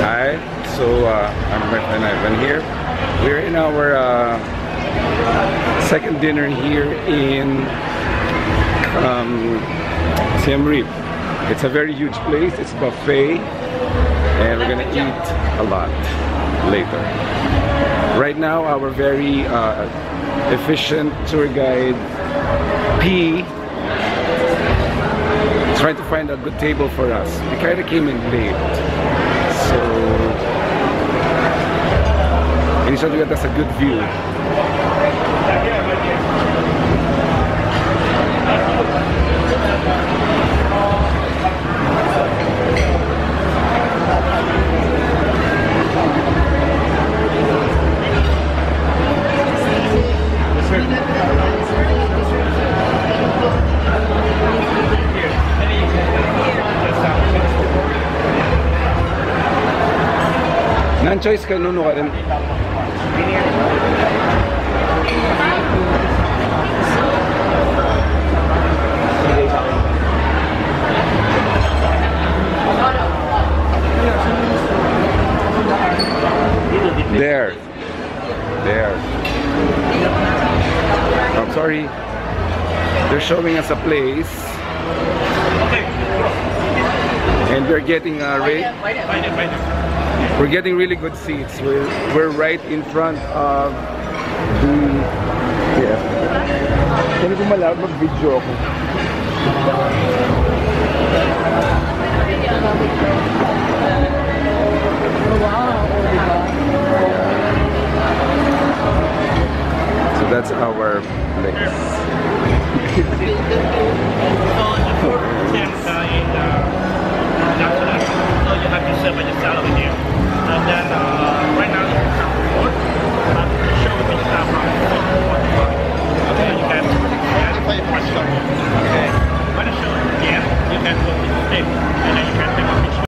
Hi, so I'm my friend Ivan here. We're in our second dinner here in Siem Reap. It's a very huge place, it's buffet, and we're gonna eat a lot later. Right now, our very efficient tour guide, P, trying to find a good table for us. We kind of came in late, so he said that that's a good view. Non-choice ka, nuno ka rin. There. I'm sorry. They're showing us a place. And we're getting we're getting really good seats. We're right in front of the Hindi ko malawag mag-video ako. So that's our place. So you have to serve by yourself over here. And then right now you have food. The show will be start from 4:45. Okay, you can press stop. Okay. When the show begins, you can go to the stage and then you can take a picture.